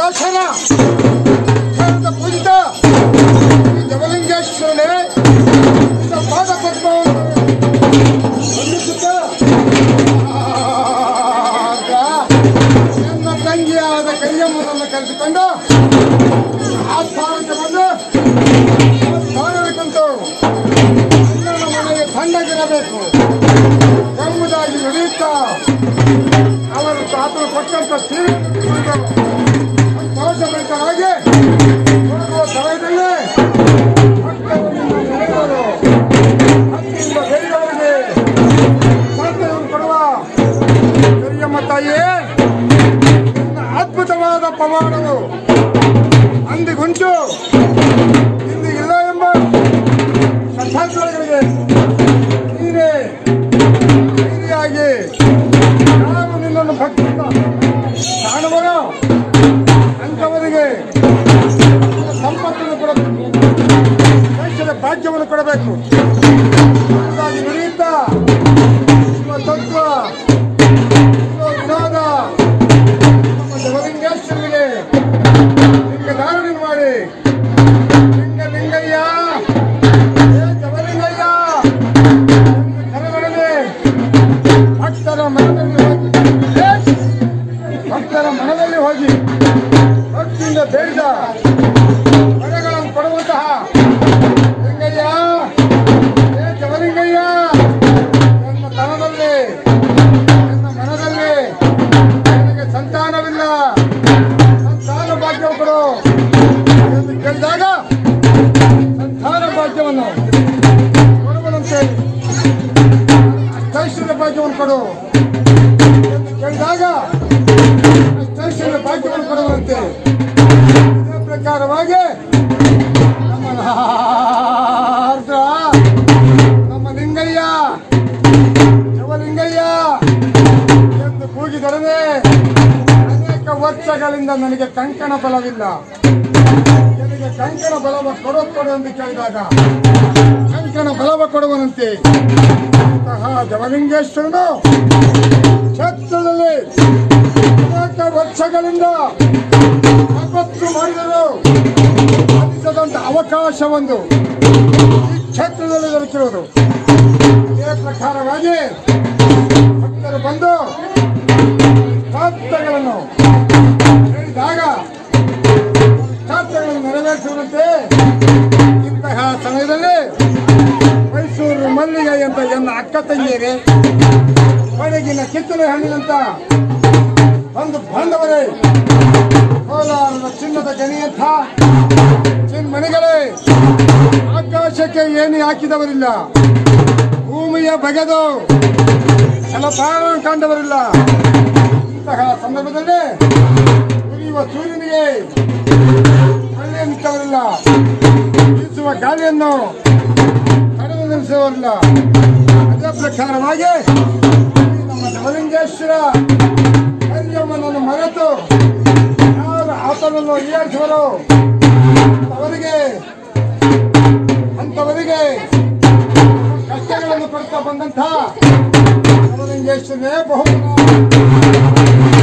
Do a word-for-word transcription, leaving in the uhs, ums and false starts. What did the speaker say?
ದಾಸನ ಪೂಜಿತ ಜವಲಿಂಗೇಶ್ವರನೇ ಪಾದ ಪದ್ಮವನ್ನು ನನ್ನ ತಂಗಿಯಾದ ಕರಿಯಮ್ಮನನ್ನು ಕರೆದುಕೊಂಡು ಆ ಸ್ಥಾನಕ್ಕೆ ಬಂದು ಸ್ಥಾನಕ್ಕೆ ಕುಂತು ನನ್ನ ಮನೆಗೆ ತಣ್ಣಗಿರಬೇಕು ಎಂಬುದಾಗಿ ನುಡಿಯುತ್ತಾ ಅವರು ಆತನು ಕೊಟ್ಟಂತ ಸೀರೆ ಸಂತೋಷಭರಿತರಾಗಿ ಹೋಗುವ ಸಮಯದಲ್ಲಿ ಭಕ್ತರನ್ನು ನೆನೆಯುವರು ಹತ್ತಿಯಿಂದ ಬೇರೆಯವರಿಗೆ ಸ್ಪರ್ಧೆಯನ್ನು ಕೊಡುವ ಕರಿಯಮ್ಮ ತಾಯಿಯೇ ಅದ್ಭುತವಾದ ಪವಾಡವು ಅಂದಿಗುಂಟು ಇಂದಿಗಿಲ್ಲ ಎಂಬ ಶ್ರದ್ಧಾಂತರಗಳಿಗೆ ನೀನೇ ಧೈರ್ಯಾಗಿ ನಾವು ನಿನ್ನನ್ನು ಭಕ್ತಿಯಿಂದ ಕಾಣುವನು ಅಂಥವರಿಗೆ ಸಂಪತ್ತನ್ನು ಕೊಡಬೇಕು ದೇಶದ ಭಾಗ್ಯವನ್ನು ಕೊಡಬೇಕು ಹಾಗಾಗಿ ನುಡಿಯುತ್ತಾ ನಿಮ್ಮ ತತ್ವ ವಿನೋದ ನಮ್ಮ ಜವಲಿಂಗೇಶ್ವರನಿಗೆ ಲಿಂಗ ಧಾರಣೆ ಮಾಡಿ ಲಿಂಗ ಲಿಂಗಯ್ಯ ಹೇ ಜವಲಿಂಗಯ್ಯ ಕರೆದೊಡನೆ ಭಕ್ತರ ಮನದಲ್ಲಿ ಹೋಗಿ ಭಕ್ತರ ಮನದಲ್ಲಿ ಹೋಗಿ ಭಕ್ತಿಯಿಂದ ಬೇಡಿದ ವರಗಳನ್ನು ಕೊಡುವಂತಹ ಲಿಂಗಯ್ಯ ಹೇ ಜವಲಿಂಗಯ್ಯ ನನ್ನ ತನದಲ್ಲಿ ನನ್ನ ಮನದಲ್ಲಿ ನನಗೆ ಸಂತಾನವಿಲ್ಲ ಸಂತಾನ ಭಾಗ್ಯವು ಕೊಡು ಎಂದು ಕೇಳಿದಾಗ ಸಂತಾನ ಭಾಗ್ಯವನ್ನು ಕೊಡುವಂತೆ ಅಷ್ಟೈಶ್ವರ್ಯ ಭಾಗ್ಯವನ್ನು ಕೊಡು ಎಂದು ಕೇಳಿದಾಗ ಅಷ್ಟೈಶ್ವರ್ಯ ಭಾಗ್ಯವನ್ನು ಕೊಡುವಂತೆ ಇದೇ ಪ್ರಕಾರವಾಗಿ ನಮ್ಮ ಆರ್ದ್ರ ನಮ್ಮ ಲಿಂಗಯ್ಯ ಜವಲಿಂಗಯ್ಯ ಎಂದು ಕೂಗಿದರನೆ ಅನೇಕ ವರ್ಷಗಳಿಂದ ನನಗೆ ಕಂಕಣ ಬಲವಿಲ್ಲ ನನಗೆ ಕಂಕಣ ಬಲವ ಕೊಡು ಕೊಡು ಎಂದು ಕೇಳಿದಾಗ ಕಂಕಣ ಬಲವ ಕೊಡುವನಂತೆ ಅಂತಹ ಜವಲಿಂಗೇಶ್ವರನು ಕ್ಷೇತ್ರದಲ್ಲಿ ಅನೇಕ ವರ್ಷಗಳಿಂದ ತಪಸ್ಸು ಮಾಡಿದರು ಸಾಧಿಸದಂತ ಅವಕಾಶ ಒಂದು ಈ ಕ್ಷೇತ್ರದಲ್ಲಿ ದೊರಕಿರುವುದು ಇದೇ ಪ್ರಕಾರವಾಗಿ ಭಕ್ತರು ಬಂದು ಶಾಸ್ತ್ರಗಳನ್ನು ಹೇಳಿದಾಗ ಶಾಸ್ತ್ರಗಳನ್ನು ನೆರವೇರಿಸುವಂತೆ ಇಂತಹ ಸಮಯದಲ್ಲಿ ಮೈಸೂರು ಮಲ್ಲಿಗೆ ಅಂತ ಎನ್ನ ಅಕ್ಕ ತಂಗಿಯರೇ ಕೊಡಗಿನ ಕಿತ್ತಳೆ ಹಣ್ಣಿನಂತ ಒಂದು ಬಾಂಧವರೇ ಕೋಲಾರದ ಚಿನ್ನದ ಗಣಿಯಂಥ ಚಿನ್ಮಣಿಗಳೇ ಆಕಾಶಕ್ಕೆ ಏನು ಹಾಕಿದವರಿಲ್ಲ ಭೂಮಿಯ ಬಗೆದು ಜಲಪಾನ ಕಂಡವರಿಲ್ಲ ಇಂತಹ ಸಂದರ್ಭದಲ್ಲಿ ಉರಿಯುವ ಸೂರ್ಯನಿಗೆ ಮಳೆ ನಿಂತವರಿಲ್ಲ ಬೀಸುವ ಗಾಳಿಯನ್ನು ತಡೆದು ನಿಲ್ಲಿಸುವವರಿಲ್ಲ ಅದೇ ಪ್ರಕಾರವಾಗಿ ನಮ್ಮ ಜವಲಿಂಗೇಶ್ವರ ಕರಿಯಮ್ಮನನ್ನು ಮರೆತು ಯಾರು ಆತನನ್ನು ಈಡೇರಿಸುವರು ಅವರಿಗೆ ಅಂತವರಿಗೆ ಕಷ್ಟಗಳನ್ನು ಕೊಡ್ತಾ ಬಂದಂಥ ಜವಲಿಂಗೇಶ್ವರನೇ ಬಹು